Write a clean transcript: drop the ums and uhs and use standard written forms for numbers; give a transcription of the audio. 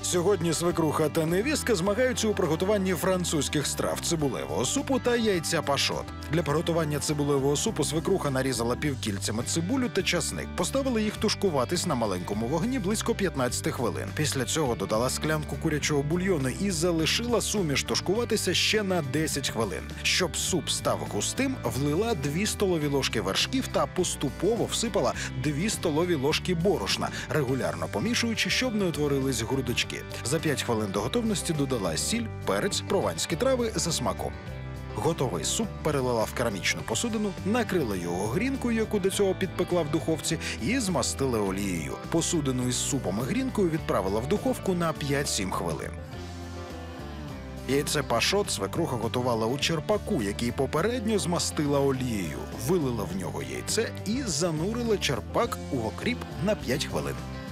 Сьогодні свекруха та невістка змагаються у приготуванні французьких страв цибулевого супу та яйця пашот. Для приготування цибулевого супу свекруха нарізала півкільцями цибулю та часник. Поставила їх тушкуватись на маленькому вогні близько 15 хвилин. Після цього додала склянку курячого бульйону і залишила суміш тушкуватися ще на 10 хвилин. Щоб суп став густим, влила 2 столові ложки вершків та поступово всипала 2 столові ложки борошна, регулярно помішуючи, щоб не утворились грудочки. За 5 хвилин до готовності додала сіль, перець, прованські трави за смаком. Готовий суп перелила в керамічну посудину, накрила його грінкою, яку до цього підпекла в духовці, і змастила олією. Посудину із супом і грінкою відправила в духовку на 5-7 хвилин. Яйце пашот свекруха готувала у черпаку, який попередньо змастила олією. Вилила в нього яйце і занурила черпак у окріп на 5 хвилин.